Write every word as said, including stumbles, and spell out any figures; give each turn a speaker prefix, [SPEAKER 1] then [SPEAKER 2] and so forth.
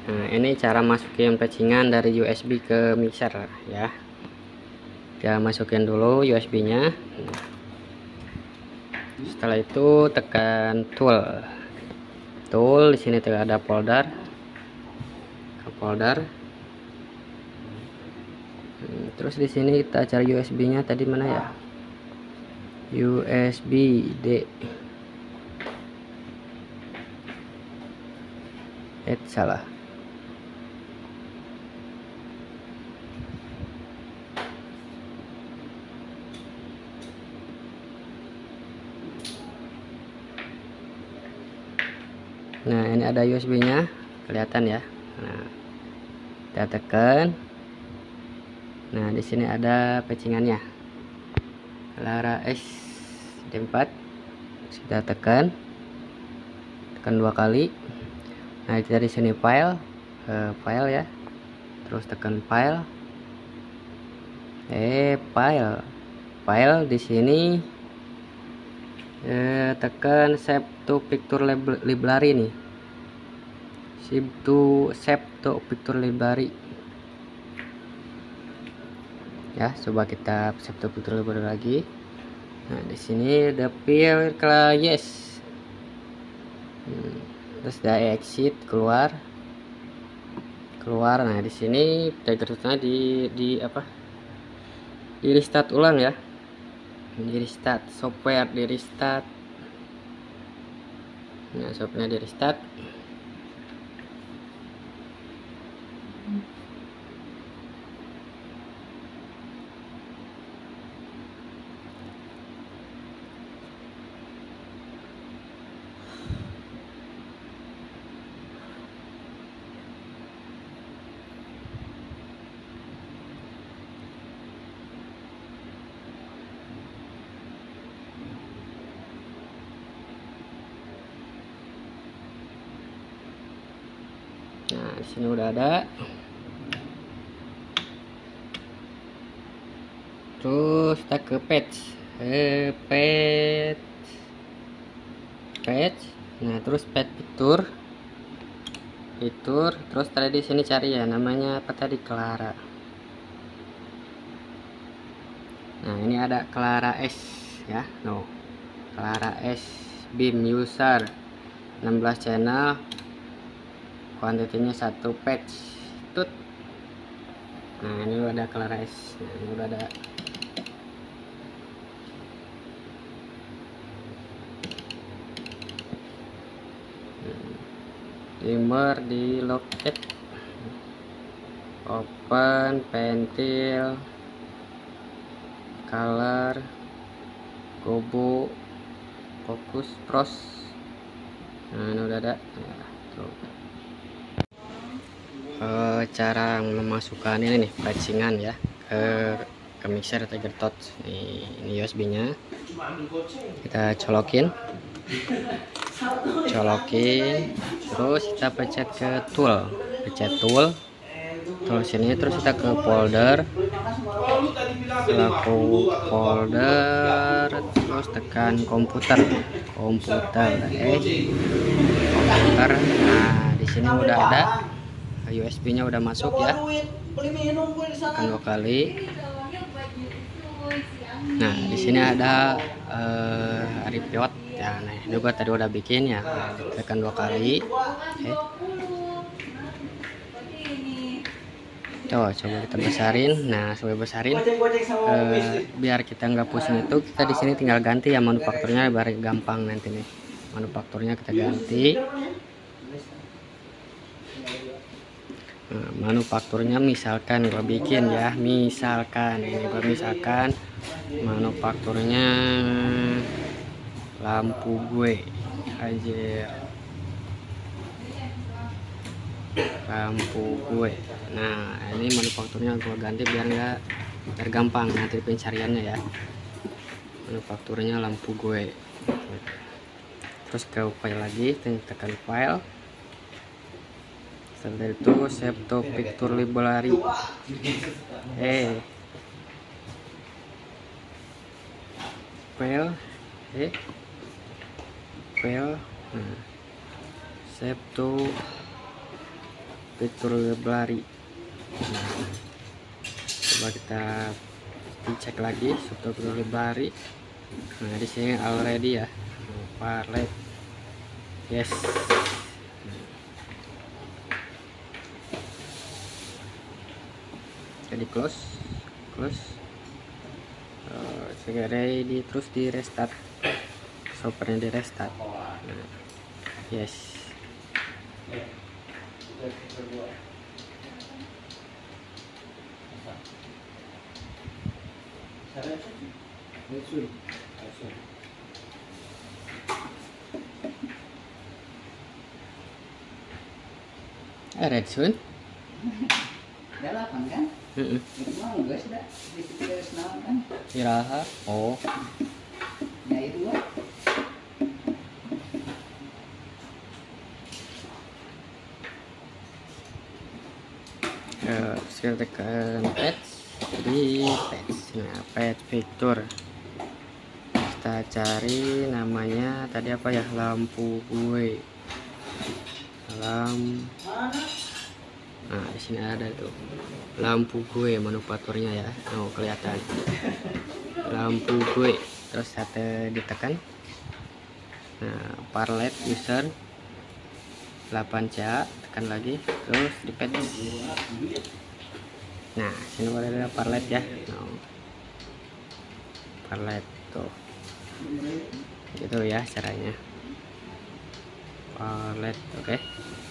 [SPEAKER 1] Nah, ini cara masukin patchingan dari U S B ke mixer ya. Kita masukin dulu U S B-nya. Setelah itu tekan tool. Tool di sini ada folder. Ke folder. Terus di sini kita cari U S B-nya tadi mana ya? U S B D. Eh salah. Nah, ini ada U S B-nya, kelihatan ya. Nah, kita tekan. Nah, di sini ada patchingannya. Clara S D empat. Kita tekan. Tekan dua kali. Nah, kita di sini file, uh, file ya. Terus tekan file. Eh, file. File di sini eh, tekan save to picture library nih. Save to save to picture library. Ya, coba kita save to picture library lagi. Nah, di sini ada file yes. Hmm, terus ada exit, keluar. Keluar. Nah, di sini triggernya di di apa? Di restart ulang ya. Di restart software, di restart. Nah, software di restart. Nah, di sini udah ada. Terus kita ke patch, eh, patch, patch. Nah, terus patch fitur, fitur. Terus tadi di sini cari ya, namanya apa tadi, Clara. Nah, ini ada Clara S ya, no, Clara S beam user enam belas channel, kuantitinya satu patch tut. Nah, ini udah ada Clara S. Nah, ini udah ada. Dimmer di loket, open, pentil, color, gobo, fokus, pros. Nah, ini udah ada. Nah, tuh. E, cara memasukkan ini nih patchingan ya ke ke mixer Tiger Touch. Ini, ini U S B-nya. Kita colokin. Colokin, terus kita pencet ke tool, pencet tool, terus sini, terus kita ke folder, setelah ke folder, terus tekan komputer, komputer, eh, komputer. Nah, di sini udah ada U S B-nya, udah masuk ya. Tekan dua kali. Nah, di sini ada uh, repeat ya. Nah, ini gua tadi udah bikin ya. Tekan dua kali. Oke. Coba coba kita besarin. Nah, coba besarin. Uh, biar kita nggak pusing itu, kita di sini tinggal ganti ya manufakturnya, biar gampang nanti nih. Manufakturnya kita ganti. Nah, manufakturnya misalkan gue bikin ya, misalkan ini gue misalkan manufakturnya lampu gue aja, lampu gue. Nah, ini manufakturnya gue ganti biar nggak biar gampang nanti pencariannya ya. Manufakturnya lampu gue. Terus ke file lagi, tekan file. Setelah itu save to picture library. Eh, file, eh, file, nah, save to fitur library. Nah, coba kita dicek lagi fitur library. Nah, di sini already ya, parlet, yes. Jadi close, close. Uh, segera di terus di restart, softwarenya di restart. Nah, yes. Eh, red soon.
[SPEAKER 2] Delapan kan?
[SPEAKER 1] Heeh.
[SPEAKER 2] Itu mau guys dah. Di situ kan.
[SPEAKER 1] Iraha. Oh.
[SPEAKER 2] Ya itu lah.
[SPEAKER 1] Uh, saya tekan patch di patch. Nah, patch fitur. Kita cari namanya tadi apa ya, lampu gue. Lampu. Nah, di sini ada tuh lampu gue manufakturnya ya. Oh, kelihatan lampu gue. Terus satu ditekan. Nah, parlet user delapan C A, tekan lagi, terus di patch. Nah, sini ada parlet ya. Nah, parlet tuh, gitu ya caranya. Parlet, oke. Okay.